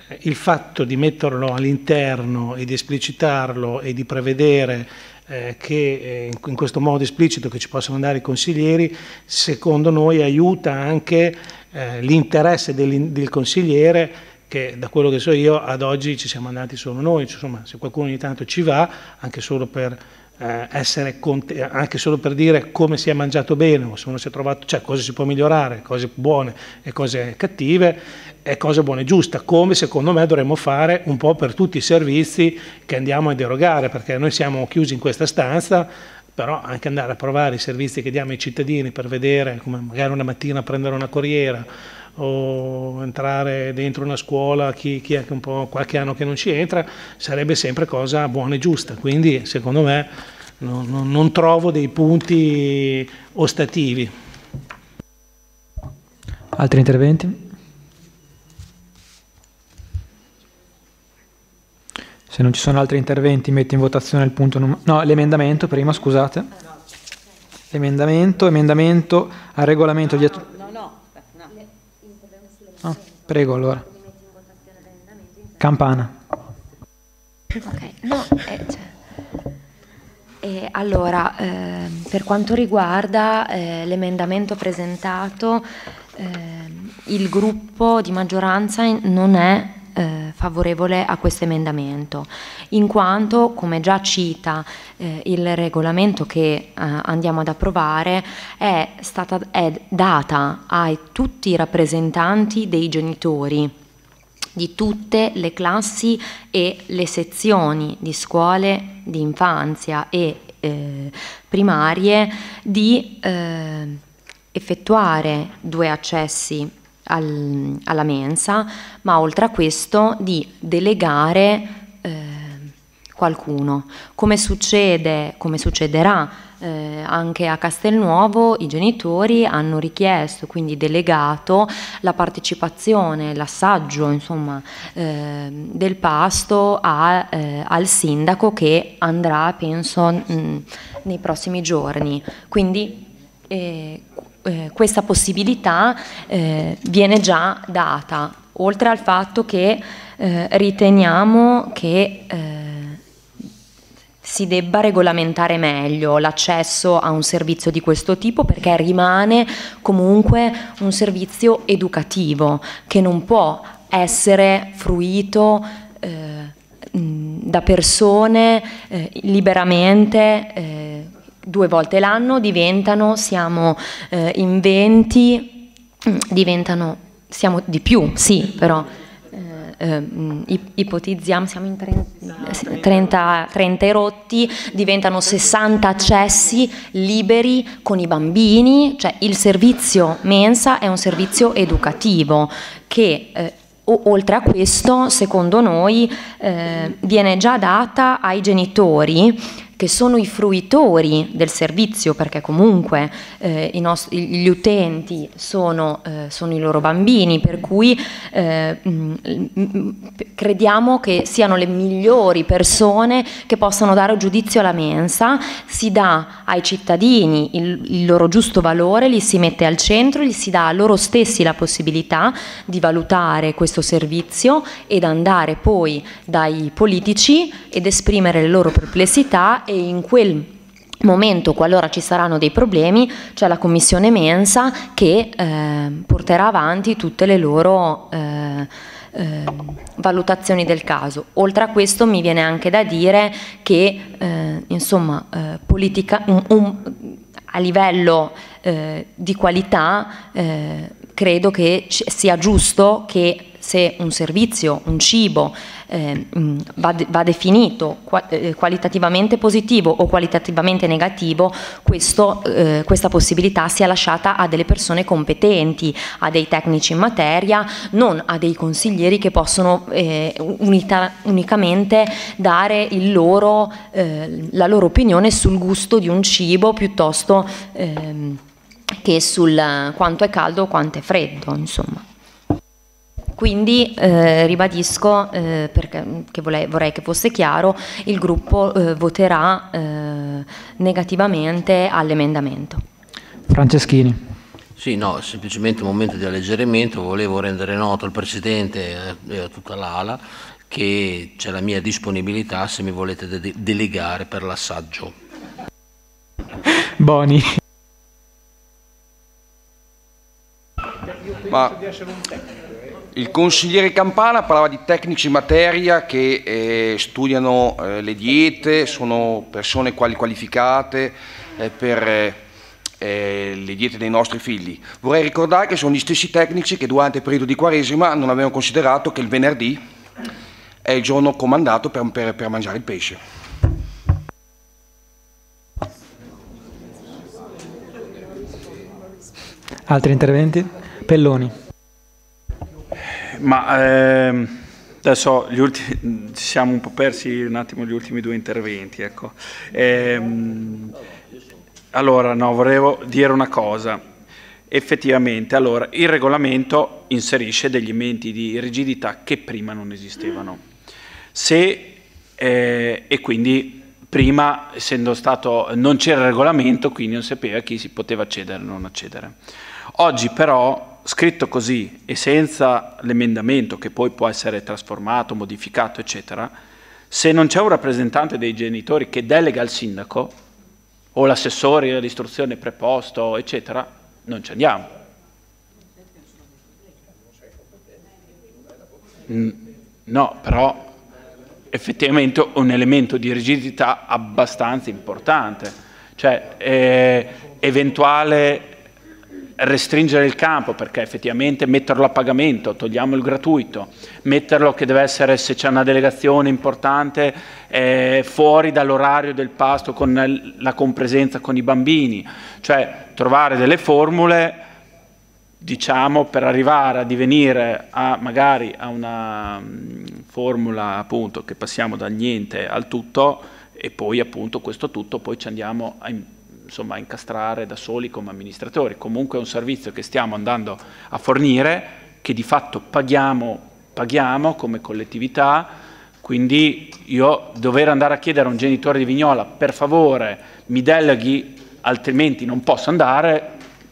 il fatto di metterlo all'interno e di esplicitarlo e di prevedere che in questo modo esplicito che ci possano dare i consiglieri, secondo noi aiuta anche l'interesse del consigliere, che da quello che so io ad oggi ci siamo andati solo noi, insomma, se qualcuno ogni tanto ci va, anche solo per anche solo per dire come si è mangiato bene, o se uno si è trovato, cioè cosa si può migliorare, cose buone e cose cattive, e cose buone e giuste, come secondo me dovremmo fare un po' per tutti i servizi che andiamo ad erogare, perché noi siamo chiusi in questa stanza, però anche andare a provare i servizi che diamo ai cittadini per vedere, come magari una mattina prendere una corriera o entrare dentro una scuola, chi è che un po' qualche anno che non ci entra, sarebbe sempre cosa buona e giusta. Quindi secondo me non trovo dei punti ostativi. Altri interventi? Se non ci sono altri interventi metto in votazione il punto l'emendamento prima, scusate. Emendamento al regolamento di prego allora. Campana. Ok, allora, per quanto riguarda l'emendamento presentato, il gruppo di maggioranza non è favorevole a questo emendamento, in quanto, come già cita il regolamento che andiamo ad approvare, è data a tutti i rappresentanti dei genitori di tutte le classi e le sezioni di scuole di infanzia e primarie di effettuare 2 accessi alla mensa, ma oltre a questo di delegare qualcuno, come succederà anche a Castelnuovo. I genitori hanno richiesto, quindi delegato, la partecipazione, l'assaggio insomma del pasto al sindaco, che andrà penso nei prossimi giorni, quindi questa possibilità viene già data, oltre al fatto che riteniamo che si debba regolamentare meglio l'accesso a un servizio di questo tipo, perché rimane comunque un servizio educativo che non può essere fruito da persone liberamente. 2 volte l'anno siamo in 20, siamo di più, sì, però ipotizziamo, siamo in 30 erotti, diventano 60 accessi liberi con i bambini, cioè il servizio mensa è un servizio educativo che oltre a questo, secondo noi, viene già data ai genitori, che sono i fruitori del servizio, perché comunque gli utenti sono i loro bambini, per cui crediamo che siano le migliori persone che possano dare giudizio alla mensa. Si dà ai cittadini il loro giusto valore, li si mette al centro, gli si dà a loro stessi la possibilità di valutare questo servizio ed andare poi dai politici ed esprimere le loro perplessità, e in quel momento, qualora ci saranno dei problemi, c'è la commissione mensa che porterà avanti tutte le loro valutazioni del caso. Oltre a questo mi viene anche da dire che insomma a livello di qualità credo che sia giusto che, se un servizio, un cibo va definito qualitativamente positivo o qualitativamente negativo, questa possibilità sia lasciata a delle persone competenti, a dei tecnici in materia, non a dei consiglieri che possono unicamente dare la loro opinione sul gusto di un cibo, piuttosto che sul quanto è caldo o quanto è freddo, insomma. Quindi ribadisco, perché vorrei che fosse chiaro, il gruppo voterà negativamente all'emendamento. Franceschini. Sì, no, semplicemente un momento di alleggerimento. Volevo rendere noto al Presidente e a tutta l'Ala che c'è la mia disponibilità se mi volete delegare per l'assaggio. Boni. Ma il consigliere Campana parlava di tecnici in materia che studiano le diete, sono persone qualificate per le diete dei nostri figli. Vorrei ricordare che sono gli stessi tecnici che durante il periodo di Quaresima non avevano considerato che il venerdì è il giorno comandato per mangiare il pesce. Altri interventi? Pelloni. Ma adesso ci siamo un po' persi un attimo gli ultimi due interventi, ecco. Allora, no, volevo dire una cosa. Effettivamente, allora, il regolamento inserisce degli elementi di rigidità che prima non esistevano. E quindi prima, essendo stato, non c'era il regolamento, quindi non sapeva chi si poteva accedere o non accedere. Oggi però, scritto così e senza l'emendamento che poi può essere trasformato, modificato, eccetera, se non c'è un rappresentante dei genitori che delega al sindaco o l'assessore dell'istruzione preposto, eccetera, non ci andiamo. No, però effettivamente un elemento di rigidità abbastanza importante, cioè eventuale restringere il campo, perché effettivamente metterlo a pagamento, togliamo il gratuito, metterlo che deve essere, se c'è una delegazione importante, fuori dall'orario del pasto con la compresenza con i bambini, cioè trovare delle formule, diciamo, per arrivare a divenire magari a una formula appunto che passiamo dal niente al tutto e poi appunto questo tutto poi ci andiamo a incastrare da soli come amministratori. Comunque è un servizio che stiamo andando a fornire, che di fatto paghiamo come collettività, quindi io dover andare a chiedere a un genitore di Vignola per favore mi deleghi, altrimenti non posso andare,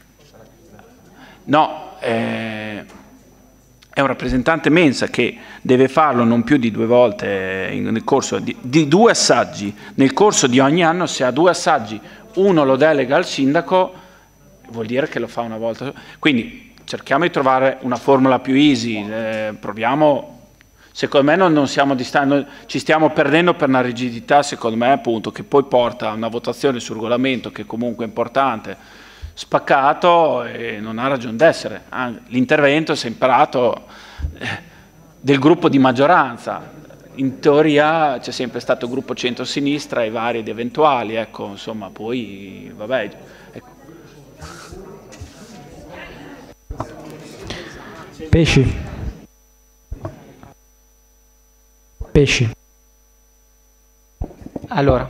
no, è un rappresentante mensa che deve farlo non più di 2 volte nel corso di 2 assaggi, nel corso di ogni anno. Se ha 2 assaggi, uno lo delega al sindaco, vuol dire che lo fa una volta. Quindi cerchiamo di trovare una formula più easy, proviamo. Secondo me non stiamo ci stiamo perdendo per una rigidità, secondo me appunto, che poi porta a una votazione sul regolamento che comunque è importante, spaccato e non ha ragione d'essere. L'intervento si è imparato del gruppo di maggioranza. In teoria c'è sempre stato il gruppo centro-sinistra e vari ed eventuali, ecco, insomma, poi, vabbè. Pesci. Allora,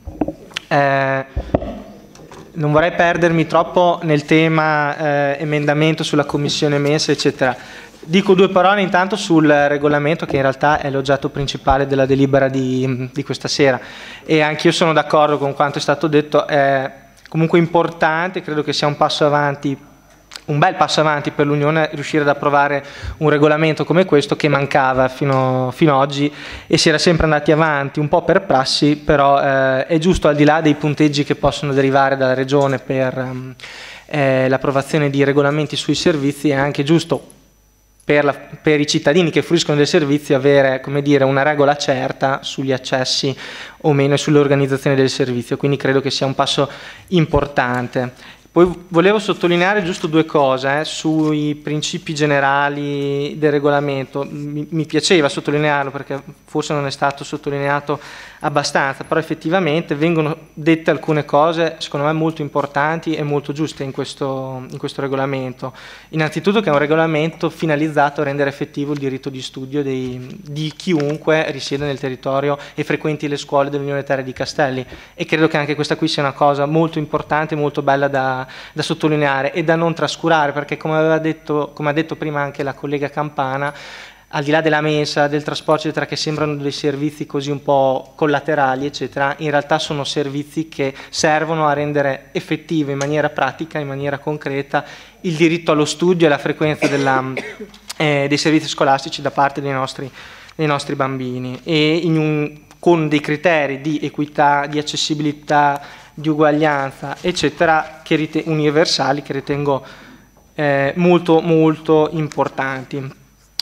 non vorrei perdermi troppo nel tema emendamento sulla commissione mensa, eccetera. Dico 2 parole intanto sul regolamento, che in realtà è l'oggetto principale della delibera di questa sera, e anche io sono d'accordo con quanto è stato detto. È comunque importante, credo che sia un passo avanti, un bel passo avanti per l'Unione, riuscire ad approvare un regolamento come questo, che mancava fino ad oggi e si era sempre andati avanti un po' per prassi, però è giusto, al di là dei punteggi che possono derivare dalla Regione per l'approvazione di regolamenti sui servizi, è anche giusto per i cittadini che fruiscono del servizio avere, come dire, una regola certa sugli accessi o meno e sull'organizzazione del servizio, quindi credo che sia un passo importante. Poi volevo sottolineare giusto 2 cose sui principi generali del regolamento. Mi piaceva sottolinearlo perché forse non è stato sottolineato abbastanza, però effettivamente vengono dette alcune cose secondo me molto importanti e molto giuste in questo regolamento. Innanzitutto che è un regolamento finalizzato a rendere effettivo il diritto di studio di chiunque risiede nel territorio e frequenti le scuole dell'Unione Terre di Castelli, e credo che anche questa qui sia una cosa molto importante, molto bella da sottolineare e da non trascurare, perché come ha detto prima anche la collega Campana, al di là della mensa, del trasporto, eccetera, che sembrano dei servizi così un po' collaterali, eccetera, in realtà sono servizi che servono a rendere effettivo in maniera pratica, in maniera concreta, il diritto allo studio e la frequenza dei servizi scolastici da parte dei nostri bambini, e con dei criteri di equità, di accessibilità, di uguaglianza, eccetera, universali, che ritengo molto molto importanti.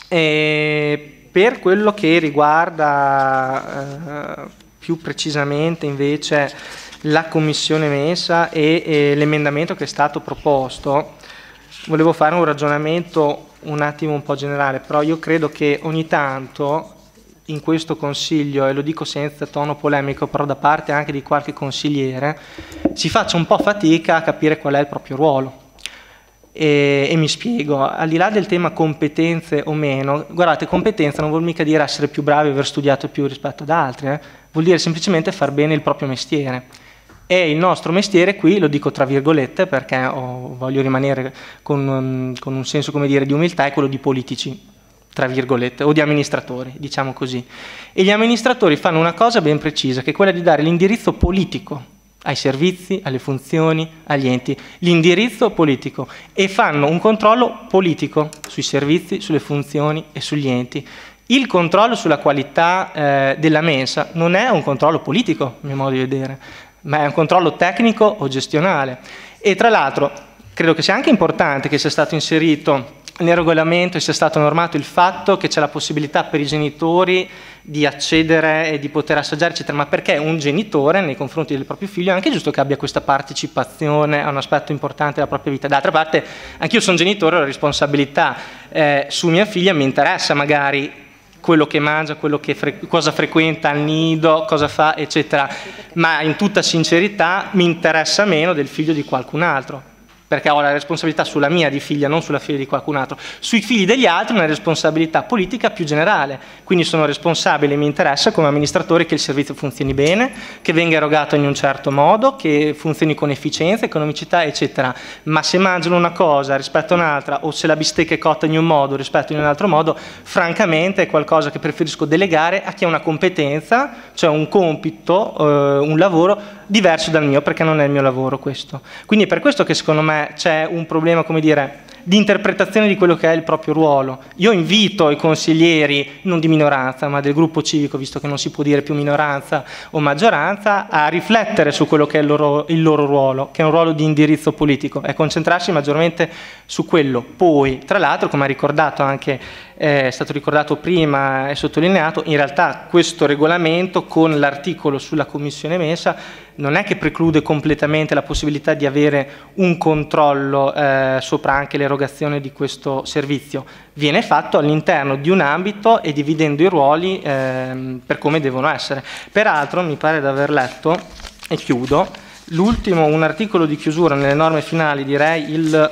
Per quello che riguarda più precisamente invece la Commissione Mesa e l'emendamento che è stato proposto, volevo fare un ragionamento un attimo un po' generale, però io credo che ogni tanto in questo Consiglio, e lo dico senza tono polemico, però da parte anche di qualche consigliere, si faccia un po' fatica a capire qual è il proprio ruolo. E mi spiego, al di là del tema competenze o meno, guardate, competenza non vuol mica dire essere più bravi o aver studiato più rispetto ad altri, vuol dire semplicemente far bene il proprio mestiere. E il nostro mestiere qui, lo dico tra virgolette perché voglio rimanere con un senso, come dire, di umiltà, è quello di politici, tra virgolette, o di amministratori, diciamo così. E gli amministratori fanno una cosa ben precisa, che è quella di dare l'indirizzo politico ai servizi, alle funzioni, agli enti, l'indirizzo politico, e fanno un controllo politico sui servizi, sulle funzioni e sugli enti. Il controllo sulla qualità della mensa non è un controllo politico, a mio modo di vedere, ma è un controllo tecnico o gestionale. E tra l'altro credo che sia anche importante che sia stato inserito nel regolamento e sia stato normato il fatto che c'è la possibilità per i genitori di accedere e di poter assaggiare, eccetera, ma perché un genitore nei confronti del proprio figlio è anche giusto che abbia questa partecipazione a un aspetto importante della propria vita. D'altra parte, anch'io sono genitore, ho la responsabilità su mia figlia, mi interessa magari quello che mangia, cosa frequenta al nido, cosa fa, eccetera, ma in tutta sincerità mi interessa meno del figlio di qualcun altro, perché ho la responsabilità sulla mia di figlia, non sulla figlia di qualcun altro. Sui figli degli altri una responsabilità politica più generale, quindi sono responsabile, mi interessa come amministratore che il servizio funzioni bene, che venga erogato in un certo modo, che funzioni con efficienza, economicità, eccetera. Ma se mangiano una cosa rispetto a un'altra, o se la bistecca è cotta in un modo rispetto in un altro modo, francamente è qualcosa che preferisco delegare a chi ha una competenza, cioè un compito, un lavoro diverso dal mio, perché non è il mio lavoro questo. Quindi è per questo che secondo me c'è un problema, come dire, di interpretazione di quello che è il proprio ruolo. Io invito i consiglieri, non di minoranza, ma del gruppo civico, visto che non si può dire più minoranza o maggioranza, a riflettere su quello che è il loro ruolo, che è un ruolo di indirizzo politico, e concentrarsi maggiormente su quello. Poi, tra l'altro, come ha ricordato anche, è stato ricordato prima e sottolineato, in realtà questo regolamento con l'articolo sulla Commissione Mesa non è che preclude completamente la possibilità di avere un controllo sopra anche l'erogazione di questo servizio. Viene fatto all'interno di un ambito e dividendo i ruoli per come devono essere. Peraltro mi pare di aver letto, e chiudo, l'ultimo, un articolo di chiusura nelle norme finali, direi il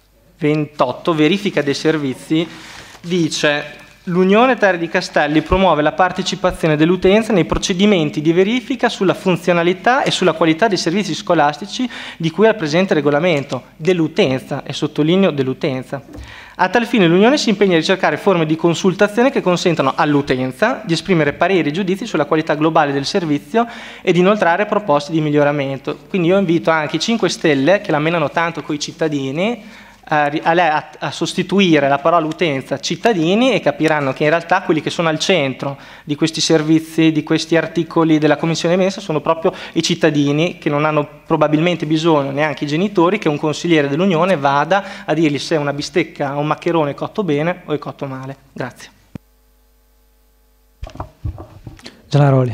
28, verifica dei servizi, dice: l'Unione Terre di Castelli promuove la partecipazione dell'utenza nei procedimenti di verifica sulla funzionalità e sulla qualità dei servizi scolastici di cui al presente regolamento, dell'utenza, e sottolineo dell'utenza. A tal fine l'Unione si impegna a ricercare forme di consultazione che consentano all'utenza di esprimere pareri e giudizi sulla qualità globale del servizio e di inoltrare proposte di miglioramento. Quindi io invito anche i 5 Stelle, che la menano tanto coi cittadini, a sostituire la parola utenza cittadini, e capiranno che in realtà quelli che sono al centro di questi servizi, di questi articoli della Commissione Mesa, sono proprio i cittadini, che non hanno probabilmente bisogno, neanche i genitori, che un consigliere dell'Unione vada a dirgli se una bistecca o un maccherone è cotto bene o è cotto male. Grazie. Gianaroli.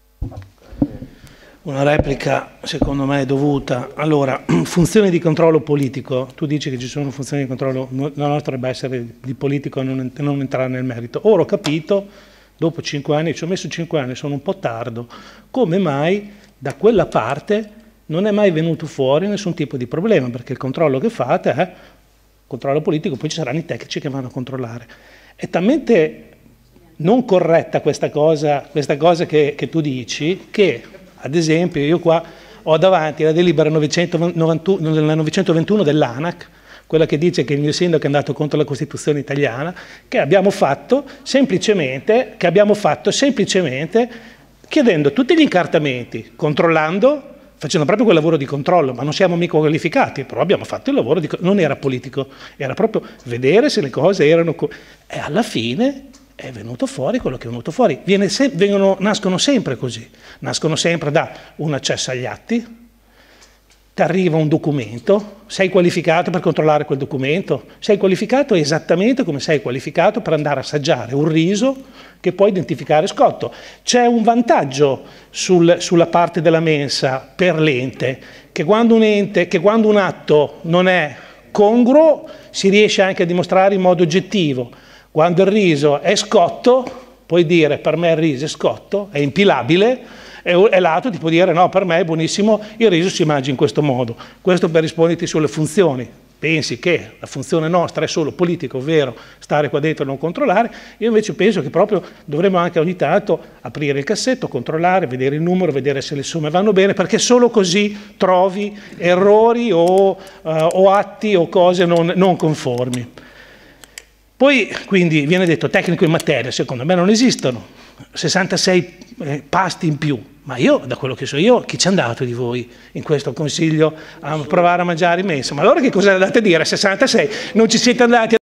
Una replica secondo me è dovuta. Allora, funzioni di controllo politico, tu dici che ci sono funzioni di controllo, la nostra dovrebbe essere di politico e non entrare nel merito. Ora ho capito, dopo 5 anni, ci ho messo 5 anni, sono un po' tardo, come mai da quella parte non è mai venuto fuori nessun tipo di problema, perché il controllo che fate è controllo politico, poi ci saranno i tecnici che vanno a controllare. È talmente non corretta questa cosa che tu dici, che ad esempio io qua ho davanti la delibera 921 dell'ANAC, quella che dice che il mio sindaco è andato contro la Costituzione italiana, che abbiamo fatto semplicemente chiedendo tutti gli incartamenti, controllando, facendo proprio quel lavoro di controllo, ma non siamo mica qualificati, però abbiamo fatto il lavoro, non era politico, era proprio vedere se le cose erano... E alla fine è venuto fuori quello che è venuto fuori. Nascono sempre così, nascono sempre da un accesso agli atti, ti arriva un documento, sei qualificato per controllare quel documento, sei qualificato esattamente come sei qualificato per andare a assaggiare un riso che può identificare Scotto. C'è un vantaggio sulla parte della mensa per l'ente, che quando un atto non è congruo si riesce anche a dimostrare in modo oggettivo. Quando il riso è Scotto, puoi dire per me il riso è Scotto, è impilabile, e l'altro ti può dire no, per me è buonissimo, il riso si mangia in questo modo. Questo per risponderti sulle funzioni. Pensi che la funzione nostra è solo politica, ovvero stare qua dentro e non controllare, io invece penso che proprio dovremmo anche ogni tanto aprire il cassetto, controllare, vedere il numero, vedere se le somme vanno bene, perché solo così trovi errori o atti o cose non conformi. Poi quindi viene detto tecnico in materia, secondo me non esistono, 66 pasti in più, ma io, da quello che so io, chi c'è andato di voi in questo consiglio a provare a mangiare in mensa? Ma allora che cosa andate a dire? 66? Non ci siete andati